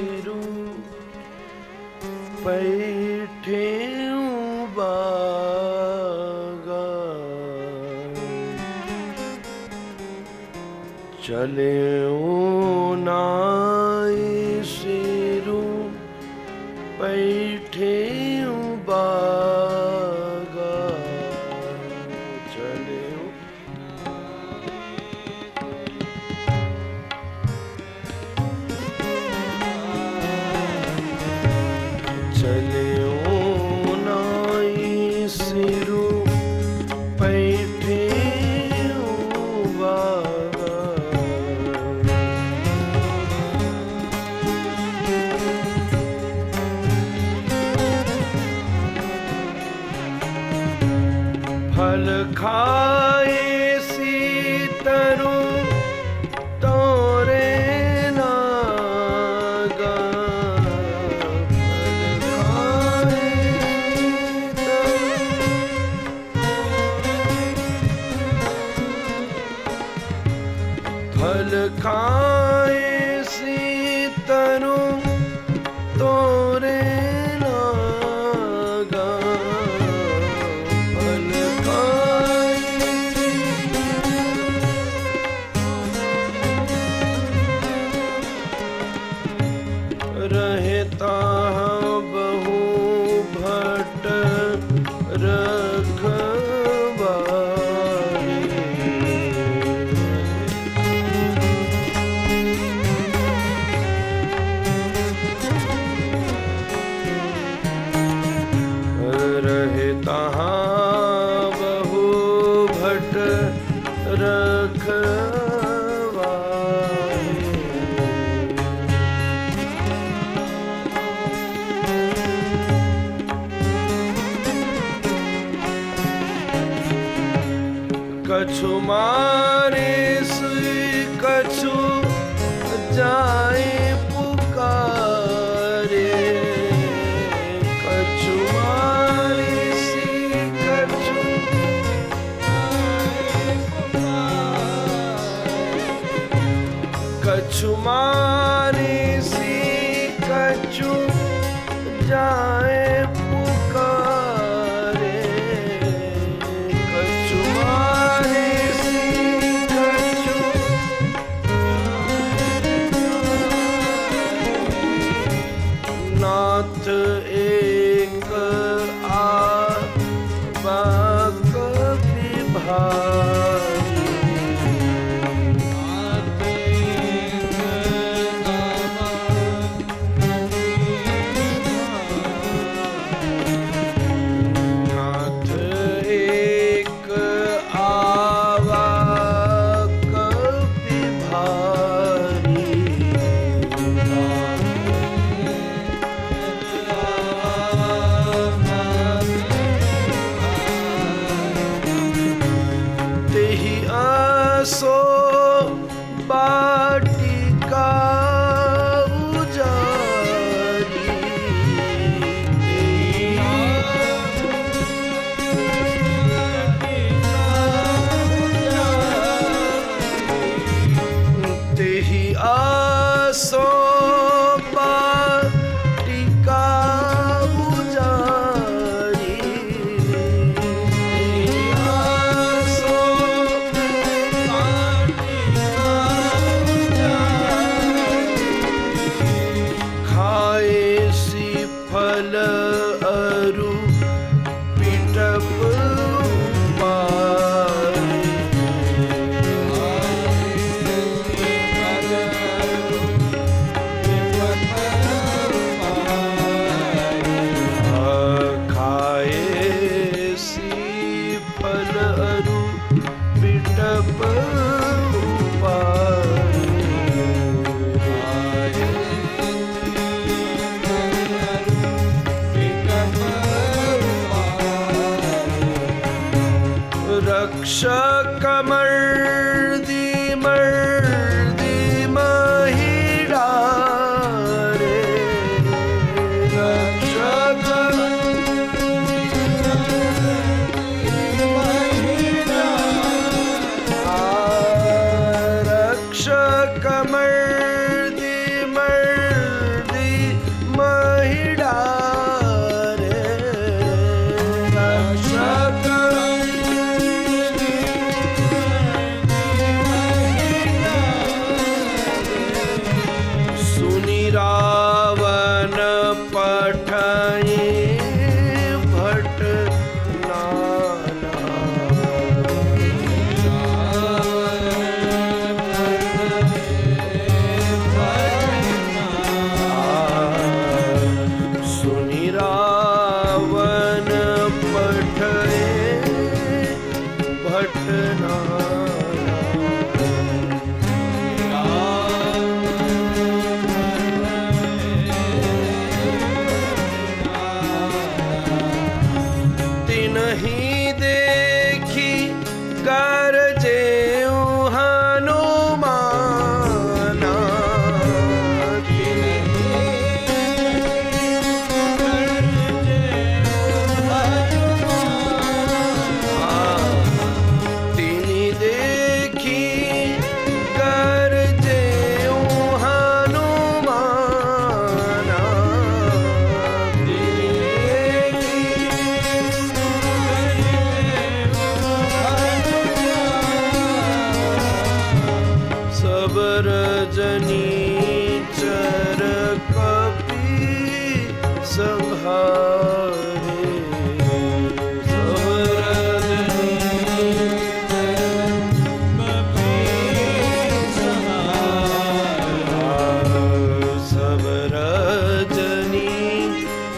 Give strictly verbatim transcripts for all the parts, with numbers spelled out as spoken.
सिरु पैठे बागा चले नाई सिरु पैठे बागा चले चले नाई सिरु पैठे बागा फल खाए सीतरु तोरे नागा फल खाए सीतरु तोरे नागा फल रहता बहु भट रखवारे रहता बहु भट रखवारे कछु मारे सुई कछु जाए पुकारे कछु मारे सी कछु कछु मारे सी कछु जाए पुकारे कछु मारे सी कछु नाथ एक आबाक विभारी नाथ एक आबाक विभारी तेहि आसो बाटिका उजारी तेहि आसो बाटिका उजारी खाए सी फल अरु पिटप पारे खाए सी फल अरु पिटप रक्ष कमर्दी मर्दी महिड़ा रे रक्ष रक्ष कमर्दी मर्दी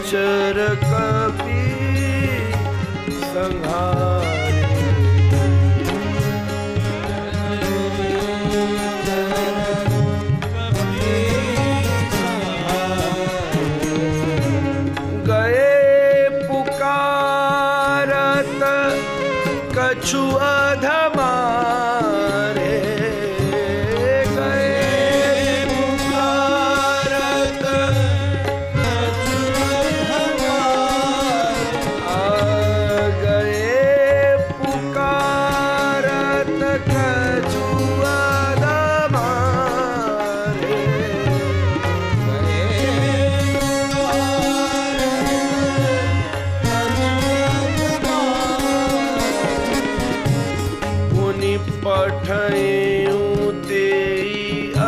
चर कपि संहारे। कछु अधमारे गए पुकारत कछु अधमारे गए पुकारत कछु अधमारे पठयूं तेई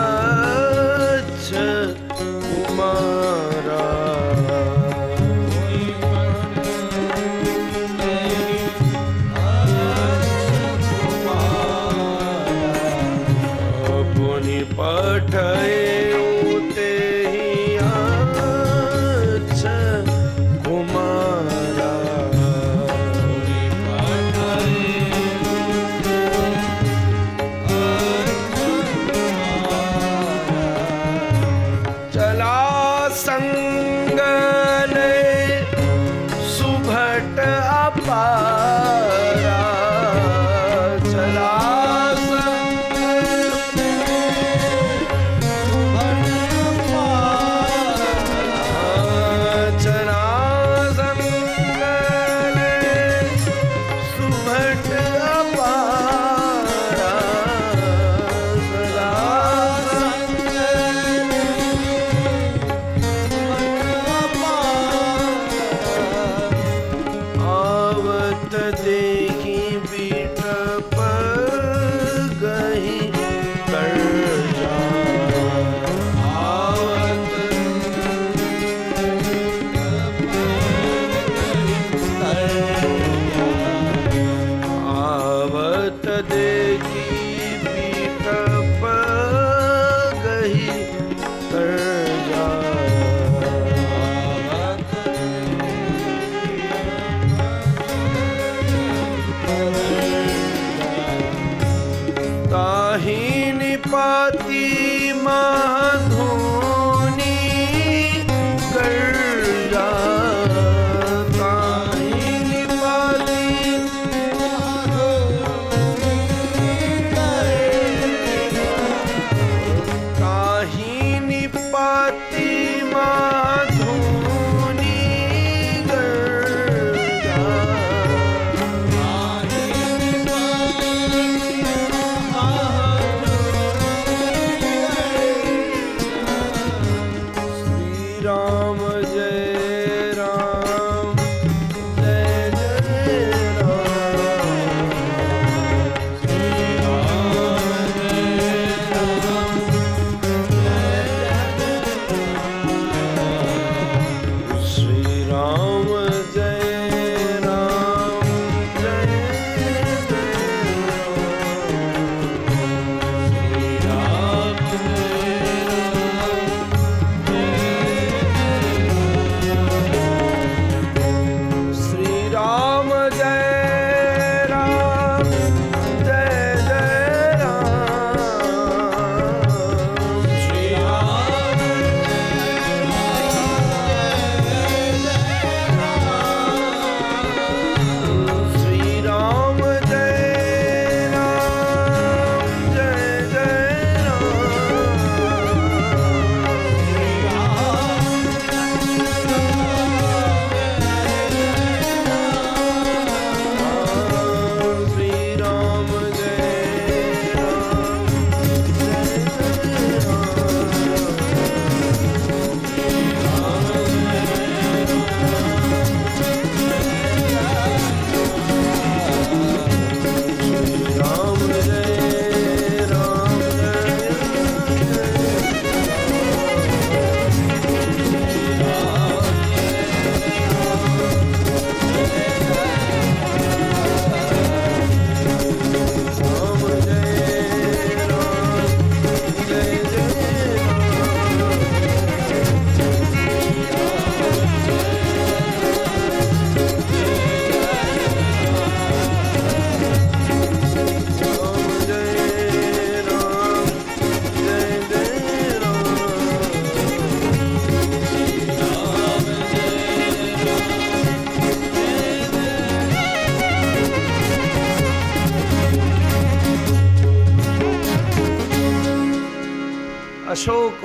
अच्छा कुमारा। पुनि पठयूं तेई अच्छा कुमारा। संगन सुभट अपारा चला चला संगन सुभट अपारा चला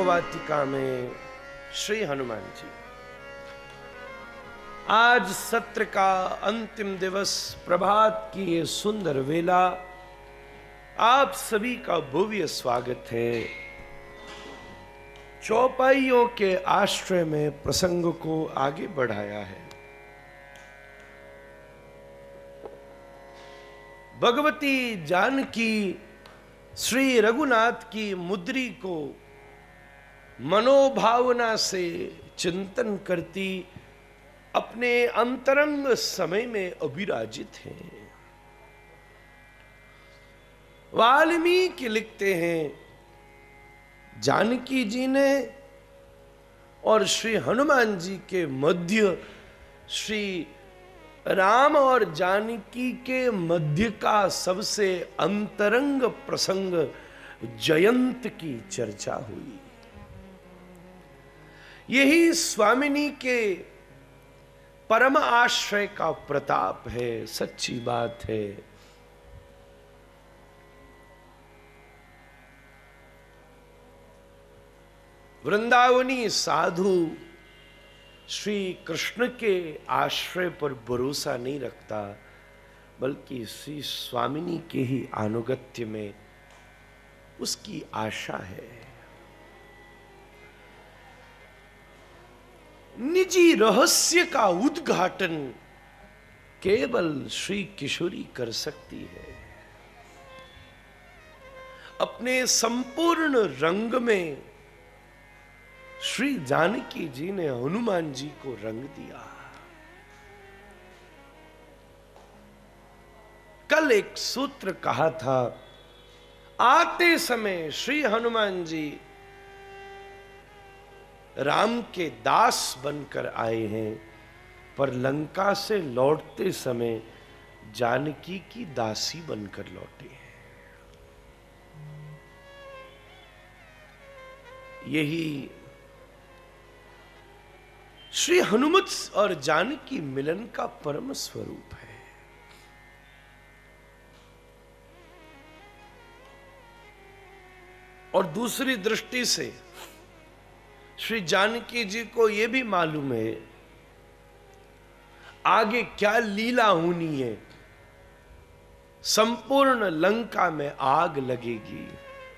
वाटिका में श्री हनुमान जी। आज सत्र का अंतिम दिवस, प्रभात की ये सुंदर वेला, आप सभी का भव्य स्वागत है। चौपाइयों के आश्रय में प्रसंग को आगे बढ़ाया है। भगवती जानकी श्री रघुनाथ की मुद्री को मनोभावना से चिंतन करती अपने अंतरंग समय में अभिराजित हैं। वाल्मीकि लिखते हैं, जानकी जी ने और श्री हनुमान जी के मध्य, श्री राम और जानकी के मध्य का सबसे अंतरंग प्रसंग जयंत की चर्चा हुई। यही स्वामिनी के परम आश्रय का प्रताप है, सच्ची बात है। वृंदावनी साधु श्री कृष्ण के आश्रय पर भरोसा नहीं रखता, बल्कि श्री स्वामिनी के ही अनुगत्य में उसकी आशा है। निजी रहस्य का उद्घाटन केवल श्री किशोरी कर सकती है। अपने संपूर्ण रंग में श्री जानकी जी ने हनुमान जी को रंग दिया। कल एक सूत्र कहा था, आते समय श्री हनुमान जी राम के दास बनकर आए हैं, पर लंका से लौटते समय जानकी की दासी बनकर लौटे हैं। यही श्री हनुमत और जानकी मिलन का परम स्वरूप है। और दूसरी दृष्टि से श्री जानकी जी को यह भी मालूम है आगे क्या लीला होनी है। संपूर्ण लंका में आग लगेगी,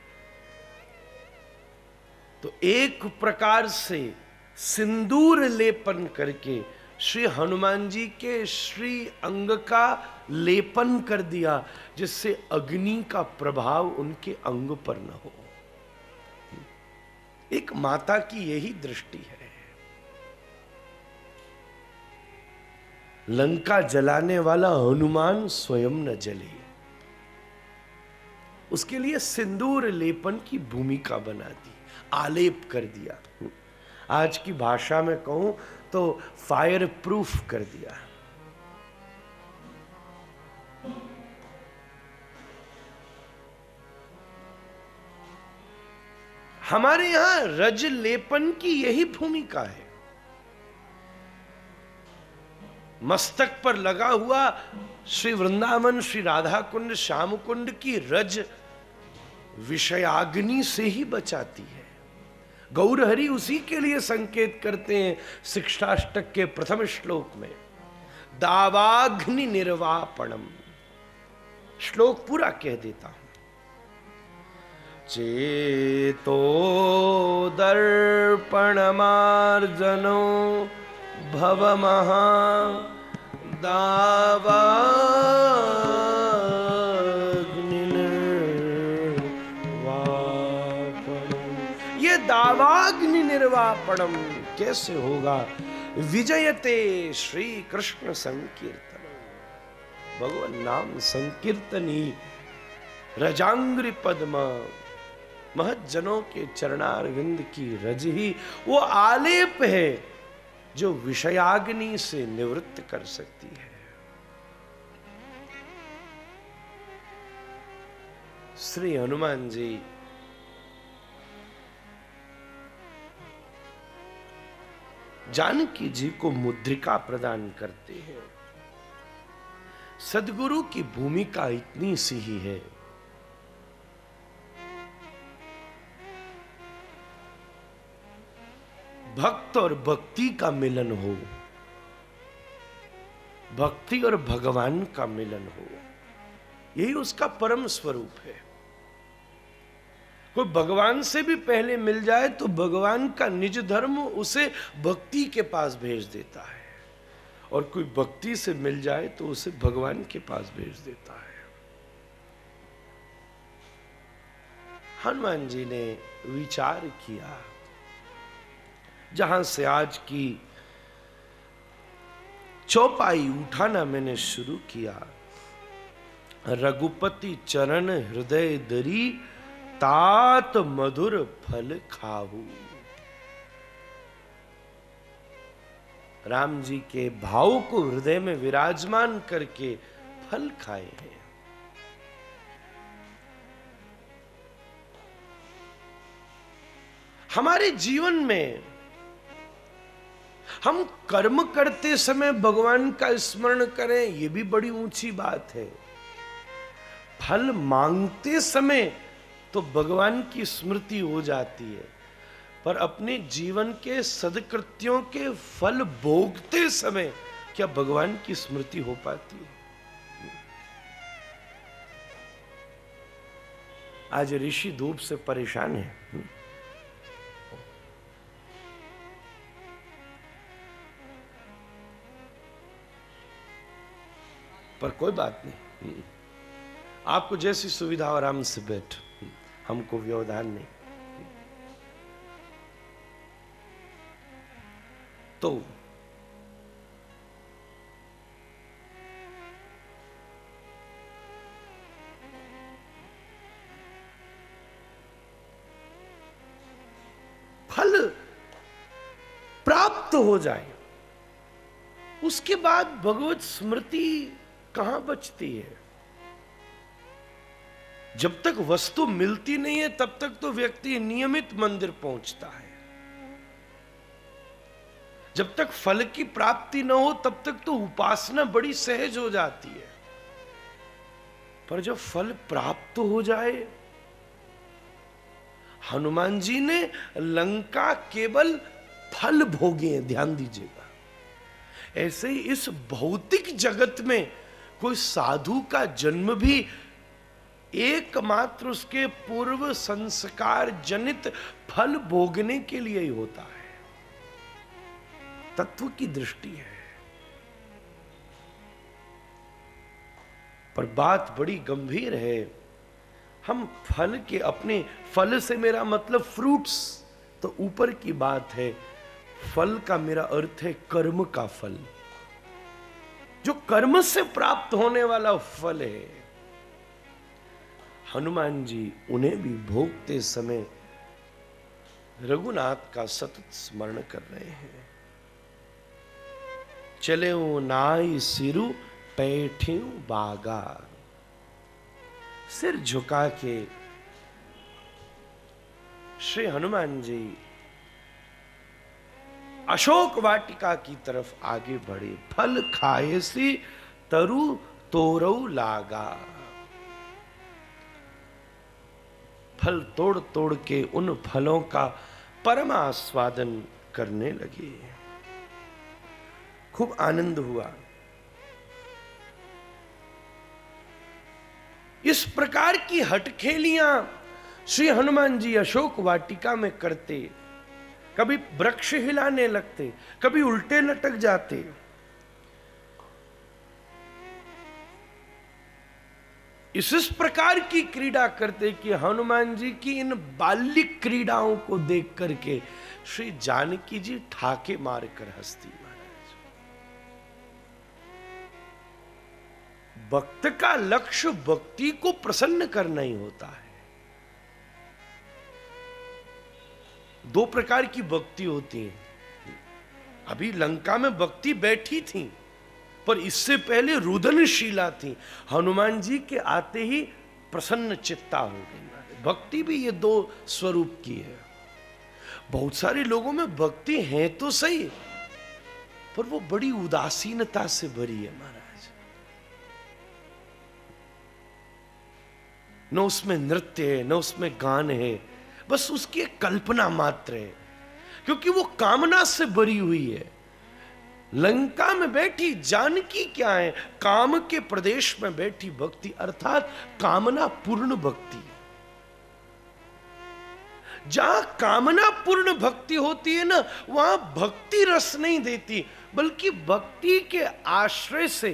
तो एक प्रकार से सिंदूर लेपन करके श्री हनुमान जी के श्री अंग का लेपन कर दिया, जिससे अग्नि का प्रभाव उनके अंग पर न हो। एक माता की यही दृष्टि है। लंका जलाने वाला हनुमान स्वयं न जले, उसके लिए सिंदूर लेपन की भूमिका बना दी, आलेप कर दिया। आज की भाषा में कहूं तो फायर प्रूफ कर दिया। हमारे यहां रज लेपन की यही भूमिका है। मस्तक पर लगा हुआ श्री वृंदावन, श्री राधा कुंड, श्याम कुंड की रज विषयाग्नि से ही बचाती है। गौरहरि उसी के लिए संकेत करते हैं शिक्षाष्टक के प्रथम श्लोक में, दावाग्नि निर्वापणम। श्लोक पूरा कह देता हूं। चेतो दर्पणमार्जनो भवमहा दावा दावाग्नि निर्वापणम कैसे होगा? विजयते श्री कृष्ण संकीर्तन। भगवान नाम संकीर्तन ही रजांग्रि पद्म, महज्जनों के चरणारविंद की रज ही वो आलेप है जो विषयाग्नि से निवृत्त कर सकती है। श्री हनुमान जी जानकी जी को मुद्रिका प्रदान करते हैं। सदगुरु की भूमिका इतनी सी ही है। भक्त और भक्ति का मिलन हो, भक्ति और भगवान का मिलन हो, यही उसका परम स्वरूप है। कोई भगवान से भी पहले मिल जाए तो भगवान का निज धर्म उसे भक्ति के पास भेज देता है, और कोई भक्ति से मिल जाए तो उसे भगवान के पास भेज देता है। हनुमान जी ने विचार किया, जहां से आज की चौपाई उठाना मैंने शुरू किया, रघुपति चरण हृदय दरी तात मधुर फल खाहू। राम जी के भाव को हृदय में विराजमान करके फल खाए हैं। हमारे जीवन में हम कर्म करते समय भगवान का स्मरण करें, यह भी बड़ी ऊंची बात है। फल मांगते समय तो भगवान की स्मृति हो जाती है, पर अपने जीवन के सदकृत्यों के फल भोगते समय क्या भगवान की स्मृति हो पाती है? आज ऋषि धूप से परेशान है, पर कोई बात नहीं, आपको जैसी सुविधा और आराम से बैठ, हमको व्यवधान नहीं। तो फल प्राप्त हो जाए, उसके बाद भगवत स्मृति कहां बचती है? जब तक वस्तु मिलती नहीं है तब तक तो व्यक्ति नियमित मंदिर पहुंचता है, जब तक फल की प्राप्ति न हो तब तक तो उपासना बड़ी सहज हो जाती है, पर जब फल प्राप्त हो जाए, हनुमान जी ने लंका केवल फल भोगे हैं, ध्यान दीजिएगा। ऐसे ही इस भौतिक जगत में कोई साधु का जन्म भी एकमात्र उसके पूर्व संस्कार जनित फल भोगने के लिए ही होता है। तत्व की दृष्टि है, पर बात बड़ी गंभीर है। हम फल के, अपने फल से मेरा मतलब फ्रूट्स तो ऊपर की बात है, फल का मेरा अर्थ है कर्म का फल, जो कर्म से प्राप्त होने वाला फल है। हनुमान जी उन्हें भी भोगते समय रघुनाथ का सतत स्मरण कर रहे हैं। चले नाई सिरु पैठ्यू बागा, सिर झुका के श्री हनुमान जी अशोक वाटिका की तरफ आगे बढ़े। फल खाए सी तरु तोरऊ लागा, फल तोड़ तोड़ के उन फलों का परम आस्वादन करने लगे। खूब आनंद हुआ। इस प्रकार की हटखेलियां श्री हनुमान जी अशोक वाटिका में करते। कभी वृक्ष हिलाने लगते, कभी उल्टे लटक जाते। इस इस प्रकार की क्रीड़ा करते कि हनुमान जी की इन बालिक क्रीड़ाओं को देख करके श्री जानकी जी ठाके मारकर हंसती। महाराज, भक्त का लक्ष्य भक्ति को प्रसन्न करना ही होता है। दो प्रकार की भक्ति होती है। अभी लंका में भक्ति बैठी थी, पर इससे पहले रुदनशीला थी। हनुमान जी के आते ही प्रसन्न चित्ता हो गई। भक्ति भी ये दो स्वरूप की है। बहुत सारे लोगों में भक्ति है तो सही, पर वो बड़ी उदासीनता से भरी है महाराज। न उसमें नृत्य है, न उसमें गान है, बस उसकी एक कल्पना मात्र है क्योंकि वो कामना से भरी हुई है। लंका में बैठी जानकी क्या है? काम के प्रदेश में बैठी भक्ति, अर्थात कामना पूर्ण भक्ति। जहां कामना पूर्ण भक्ति होती है ना, वहां भक्ति रस नहीं देती, बल्कि भक्ति के आश्रय से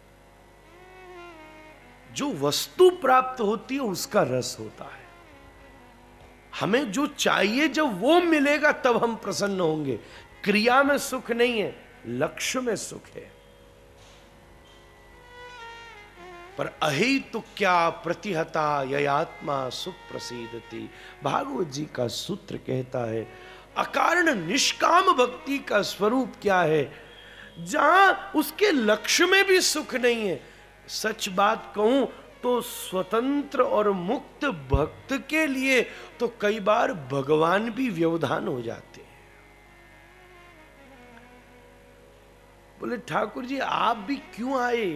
जो वस्तु प्राप्त होती है उसका रस होता है। हमें जो चाहिए जब वो मिलेगा तब हम प्रसन्न होंगे। क्रिया में सुख नहीं है, लक्ष्य में सुख है। पर अहि तो क्या प्रतिहता ययात्मा सुख प्रसीदति, भागवत जी का सूत्र कहता है अकारण निष्काम भक्ति का स्वरूप क्या है? जहां उसके लक्ष्य में भी सुख नहीं है। सच बात कहूं तो स्वतंत्र और मुक्त भक्त के लिए तो कई बार भगवान भी व्यवधान हो जाते हैं। बोले ठाकुर जी आप भी क्यों आए?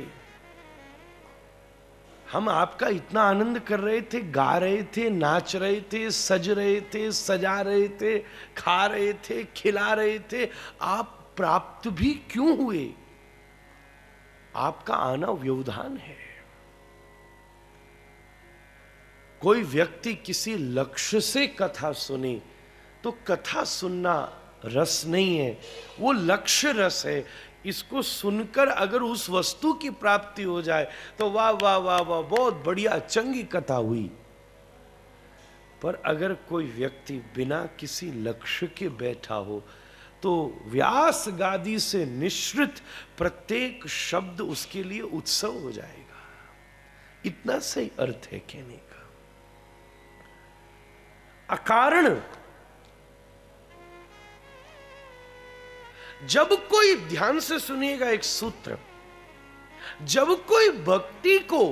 हम आपका इतना आनंद कर रहे थे, गा रहे थे, नाच रहे थे, सज रहे थे, सजा रहे थे, खा रहे थे, खिला रहे थे, आप प्राप्त भी क्यों हुए? आपका आना व्यवधान है। कोई व्यक्ति किसी लक्ष्य से कथा सुने तो कथा सुनना रस नहीं है, वो लक्ष्य रस है। इसको सुनकर अगर उस वस्तु की प्राप्ति हो जाए तो वाह वाह वाह वाह, बहुत बढ़िया चंगी कथा हुई। पर अगर कोई व्यक्ति बिना किसी लक्ष्य के बैठा हो तो व्यास गादी से निश्रित प्रत्येक शब्द उसके लिए उत्सव हो जाएगा। इतना सही अर्थ है कहने का। अकारण जब कोई, ध्यान से सुनिएगा एक सूत्र, जब कोई भक्ति को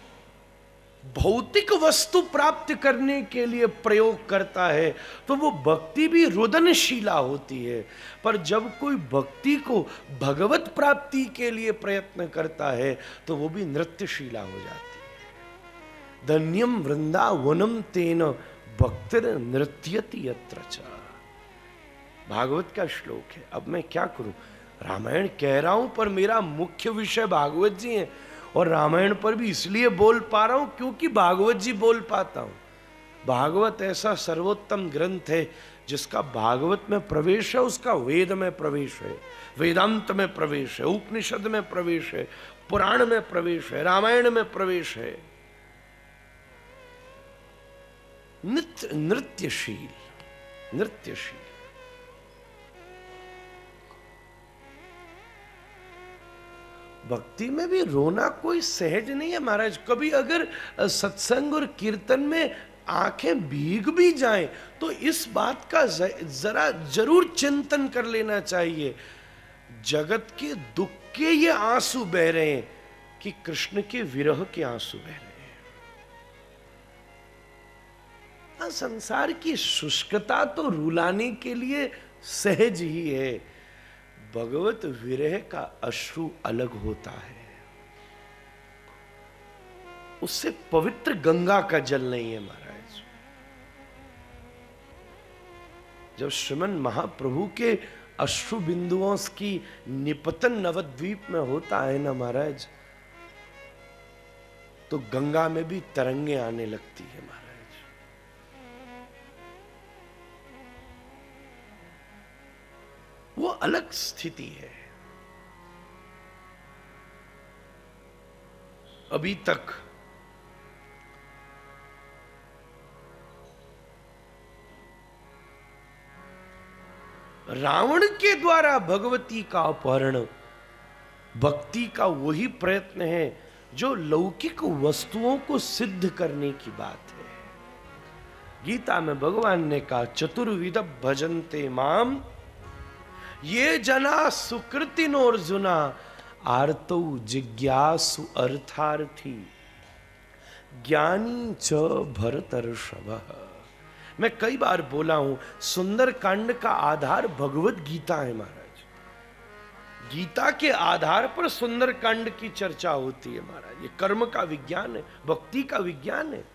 भौतिक वस्तु प्राप्त करने के लिए प्रयोग करता है तो वो भक्ति भी रुदनशीला होती है। पर जब कोई भक्ति को भगवत प्राप्ति के लिए प्रयत्न करता है तो वो भी नृत्यशीला हो जाती है। धन्यम वृंदावनम तेन भक्तिर नृत्यति यत्र च, भागवत का श्लोक है। अब मैं क्या करूं? रामायण कह रहा हूं पर मेरा मुख्य विषय भागवत जी है, और रामायण पर भी इसलिए बोल पा रहा हूं क्योंकि भागवत जी बोल पाता हूं। भागवत ऐसा सर्वोत्तम ग्रंथ है जिसका भागवत में प्रवेश है, उसका वेद में प्रवेश है, वेदांत में प्रवेश है, उपनिषद में प्रवेश है, पुराण में प्रवेश है, रामायण में प्रवेश है। नित्य नृत्यशील, नृत्यशील। भक्ति में भी रोना कोई सहज नहीं है महाराज। कभी अगर सत्संग और कीर्तन में आंखें भीग भी जाएं तो इस बात का जरा जरूर चिंतन कर लेना चाहिए, जगत के दुख के ये आंसू बह रहे हैं कि कृष्ण के विरह के आंसू बह रहे हैं। संसार की शुष्कता तो रुलाने के लिए सहज ही है, भगवत विरह का अश्रु अलग होता है। उससे पवित्र गंगा का जल नहीं है महाराज। जब श्रीमन महाप्रभु के अश्रु बिंदुओं की निपतन नवद्वीप में होता है ना महाराज, तो गंगा में भी तरंगे आने लगती है महाराज। वो अलग स्थिति है। अभी तक रावण के द्वारा भगवती का अपहरण भक्ति का वही प्रयत्न है जो लौकिक वस्तुओं को सिद्ध करने की बात है। गीता में भगवान ने कहा चतुर्विध भजन्ते माम ये जना सुकृतिनो अर्जुना आर्तौ जिज्ञासु अर्थार्थी ज्ञानी च भरतर्षभः। मैं कई बार बोला हूं सुंदर कांड का आधार भगवत गीता है महाराज। गीता के आधार पर सुंदर कांड की चर्चा होती है महाराज। ये कर्म का विज्ञान है, भक्ति का विज्ञान है।